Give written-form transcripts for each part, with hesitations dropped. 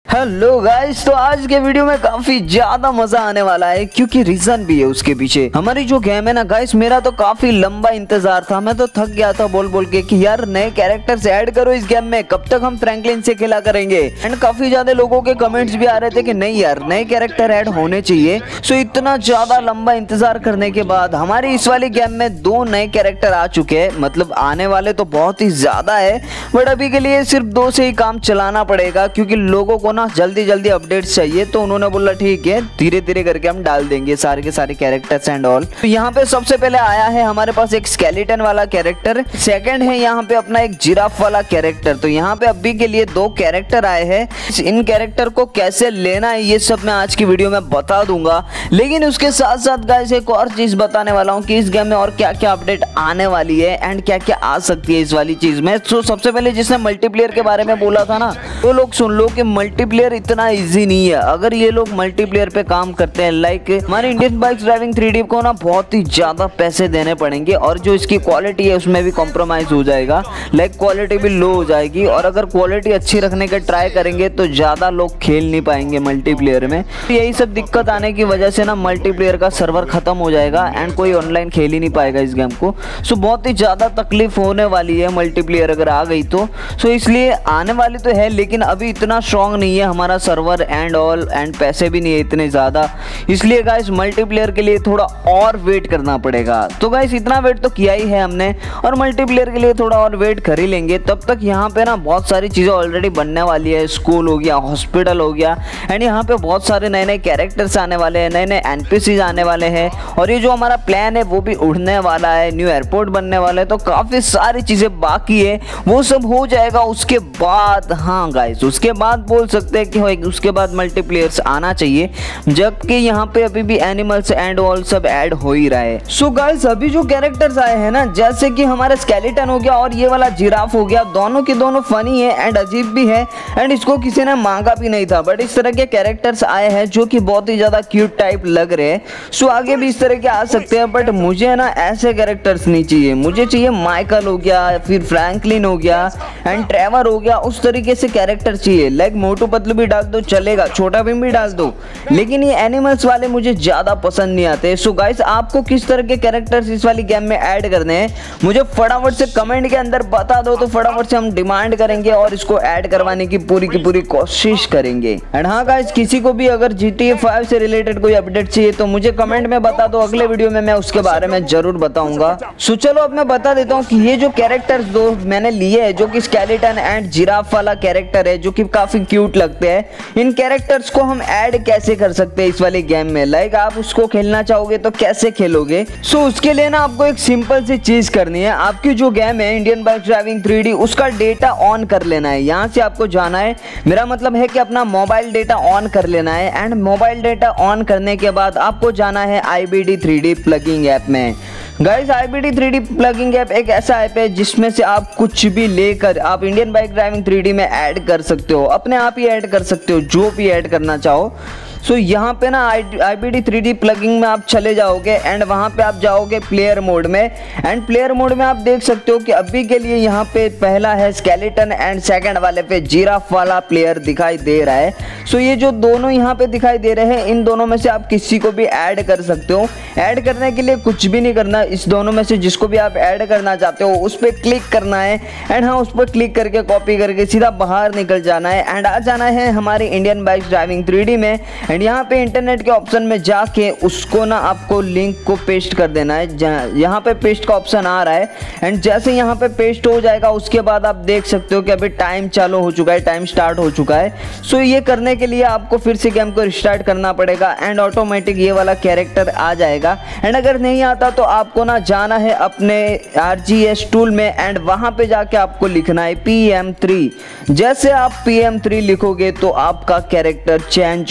Hello guys, तो आज के वीडियो में काफी ज्यादा मजा आने वाला है क्योंकि रीजन भी है उसके पीछे। हमारी जो गेम है ना गाइस, मेरा तो काफी लंबा इंतजार था। मैं तो थक गया था बोल बोल के कि यार नए कैरेक्टर्स ऐड करो इस गेम में, कब तक हम फ्रैंकलिन से खेला करेंगे। एंड काफी ज्यादा लोगों के कमेंट्स भी आ रहे थे कि नहीं यार नए कैरेक्टर ऐड होने चाहिए। सो इतना ज्यादा लंबा इंतजार करने के बाद हमारी इस वाली गेम में 2 नए कैरेक्टर आ चुके हैं। मतलब आने वाले तो बहुत ही ज्यादा है, बट अभी के लिए सिर्फ 2 से ही काम चलाना पड़ेगा क्योंकि लोगों को ना जल्दी जल्दी अपडेट्स चाहिए। तो उन्होंने बोला ठीक है, धीरे धीरे करके हम डाल देंगे सारे के सारे कैरेक्टर्स एंड ऑल। तो यहाँ पे सबसे पहले आया है हमारे पास एक स्केलेटन वाला कैरेक्टर, सेकंड है यहाँ पे अपना एक जिराफ वाला कैरेक्टर। तो यहाँ पे अभी के लिए 2 कैरेक्टर आए हैं। इन कैरेक्टर को कैसे लेना है ये सब मैं आज की वीडियो में बता दूंगा। लेकिन उसके साथ साथ गाइस एक और चीज बताने वाला हूँ कि इस गेम में और क्या क्या अपडेट आने वाली है एंड क्या क्या आ सकती है इस वाली चीज में। तो सबसे पहले जिसने मल्टीप्लेयर के बारे में बोला था ना, तो लोग सुन लो कि मल्टीप्लेयर इतना इजी नहीं है। अगर ये लोग मल्टीप्लेयर पे काम करते हैं, लाइक हमारे इंडियन बाइक्स ड्राइविंग 3D को ना बहुत ही ज्यादा पैसे देने पड़ेंगे और जो इसकी क्वालिटी है उसमें भी कॉम्प्रोमाइज हो जाएगा। लाइक क्वालिटी भी लो हो जाएगी और अगर क्वालिटी अच्छी रखने का ट्राई करेंगे तो ज्यादा लोग खेल नहीं पाएंगे मल्टीप्लेयर में। तो यही सब दिक्कत आने की वजह से ना मल्टीप्लेयर का सर्वर खत्म हो जाएगा एंड कोई ऑनलाइन खेल ही नहीं पाएगा इस गेम को। सो बहुत ही ज्यादा तकलीफ होने वाली है मल्टीप्लेयर अगर आ गई तो। सो इसलिए आने वाली तो है, लेकिन अभी इतना स्ट्रॉन्ग नहीं है हमारा सर्वर एंड ऑल, एंड पैसे भी नहीं है इतने ज्यादा। इसलिए गाइस मल्टीप्लेयर के लिए थोड़ा और वेट करना पड़ेगा। तो गाइस इतना वेट तो किया ही है हमने और मल्टीप्लेयर के लिए थोड़ा और वेट कर ही लेंगे। तब तक यहाँ पे ना बहुत सारी चीजें ऑलरेडी बनने वाली है। स्कूल हो गया, हॉस्पिटल हो गया, एंड यहाँ पे बहुत सारे नए नए कैरेक्टर्स आने वाले हैं, नए नए एनपीसीज आने वाले हैं और ये जो हमारा प्लान है वो भी उड़ने वाला है। न्यू एयरपोर्ट बनने वाला है। तो काफी सारी चीजें बाकी है, वो सब हो जाएगा उसके बाद। हाँ गाइस उसके बाद बोल सकते हैं कि उसके बाद मल्टीप्लेयर्स आना चाहिए, जबकि यहाँ पे अभी भी एनिमल्स एंड ऑल सब ऐड हो ही रहा है। सो गाइस अभी जो कैरेक्टर्स आए हैं ना, जैसे कि हमारा स्केलेटन हो गया और ये वाला जिराफ हो गया, दोनों के दोनों फनी है एंड अजीब भी है एंड इसको किसी ने मांगा भी नहीं था। बट इस तरह के कैरेक्टर्स आए हैं जो कि बहुत ही ज्यादा क्यूट टाइप लग रहे हैं। सो आगे भी इस तरह के आ सकते हैं, बट मुझे ना ऐसे कैरेक्टर्स नहीं चाहिए। मुझे चाहिए माइकल हो गया, फिर फ्रैंकलिन हो गया एंड ट्रेवर हो गया, उस तरीके से कैरेक्टर चाहिए। लाइक मोटू पतलू भी डाल दो चलेगा, छोटा भीम भी डाल दो, लेकिन ये एनिमल्स वाले मुझे ज्यादा पसंद नहीं आते। सो गाइस आपको किस तरह के कैरेक्टर्स इस वाली गेम में ऐड करने हैं मुझे फटाफट से कमेंट के अंदर बता दो, तो फटाफट से हम डिमांड करेंगे और इसको ऐड करवाने की पूरी कोशिश करेंगे। एंड हाँ गाइस किसी को भी अगर GTA 5 से रिलेटेड कोई अपडेट चाहिए तो मुझे कमेंट में बता दो, अगले वीडियो में मैं उसके बारे में जरूर बताऊंगा। सो चलो अब मैं बता देता हूँ कि ये जो कैरेक्टर्स 2 मैंने लिए है, जो कि स्केलेटन एंड जिराफ वाला कैरेक्टर है, जो कि काफी क्यूट लगते हैं, इन कैरेक्टर्स को हम ऐड कैसे कर सकते हैं इस वाली गेम में। लाइक आप उसको खेलना चाहोगे तो कैसे खेलोगे। सो उसके लिए ना आपको एक सिंपल सी चीज करनी है। आपकी जो गेम है इंडियन बाइक ड्राइविंग 3D, उसका डेटा ऑन कर लेना है। यहाँ से आपको जाना है, मेरा मतलब है कि अपना मोबाइल डेटा ऑन कर लेना है। एंड मोबाइल डेटा ऑन करने के बाद आपको जाना है IBD 3D प्लगिंग ऐप में। Guys IBD 3D plugging app एक ऐसा ऐप है जिसमें से आप कुछ भी लेकर आप इंडियन बाइक ड्राइविंग 3D में ऐड कर सकते हो, अपने आप ही ऐड कर सकते हो जो भी ऐड करना चाहो। सो यहाँ पे ना IBD 3D प्लगिंग में आप चले जाओगे एंड वहाँ पे आप जाओगे प्लेयर मोड में। एंड प्लेयर मोड में आप देख सकते हो कि अभी के लिए यहाँ पे पहला है स्केलेटन एंड सेकंड वाले पे जिराफ वाला प्लेयर दिखाई दे रहा है। सो ये जो दोनों यहाँ पे दिखाई दे रहे हैं, इन दोनों में से आप किसी को भी ऐड कर सकते हो। ऐड करने के लिए कुछ भी नहीं करना, इस दोनों में से जिसको भी आप ऐड करना चाहते हो उस पर क्लिक करना है एंड हाँ उस पर क्लिक करके कॉपी करके सीधा बाहर निकल जाना है एंड आ जाना है हमारे इंडियन बाइक ड्राइविंग 3D में। एंड यहाँ पे इंटरनेट के ऑप्शन में जाके उसको ना आपको लिंक को पेस्ट कर देना है। यहाँ पे पेस्ट का ऑप्शन आ रहा है एंड जैसे यहाँ पे पेस्ट हो जाएगा उसके बाद आप देख सकते हो कि अभी टाइम चालू हो चुका है, टाइम स्टार्ट हो चुका है। सो ये करने के लिए आपको फिर से गेम को रिस्टार्ट करना पड़ेगा एंड ऑटोमेटिक ये वाला कैरेक्टर आ जाएगा। एंड अगर नहीं आता तो आपको ना जाना है अपने RGS टूल में एंड वहां पे जाके आपको लिखना है PM3। जैसे आप PM3 लिखोगे तो आपका कैरेक्टर चेंज हो जाएगा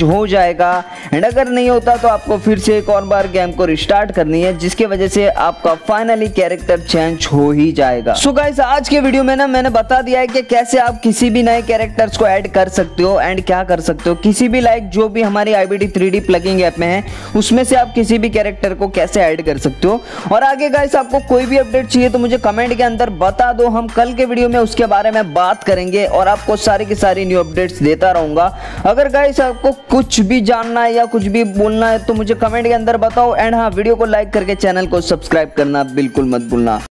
जाएगा। एंड अगर नहीं होता तो आपको फिर से एक और बार गेम को रिस्टार्ट करनी है, जिसके वजह से आपका फाइनली कैरेक्टर चेंज हो ही जाएगा। सो गाइस आज के वीडियो में ना मैंने बता दिया है कि कैसे आप किसी भी नए कैरेक्टर्स को ऐड कर सकते हो एंड क्या कर सकते हो। किसी भी जो भी हमारी IBD 3D प्लगइन ऐप में है उसमें से आप किसी भी कैरेक्टर को कैसे ऐड कर सकते हो। और आगे गाइस आपको कोई भी अपडेट चाहिए तो मुझे कमेंट के अंदर बता दो, हम कल के वीडियो में उसके बारे में बात करेंगे और आपको सारी की सारी न्यू अपडेट्स देता रहूंगा। अगर गाइस आपको कुछ भी जानना है या कुछ भी बोलना है तो मुझे कमेंट के अंदर बताओ। एंड हाँ, वीडियो को लाइक करके चैनल को सब्सक्राइब करना बिल्कुल मत भूलना।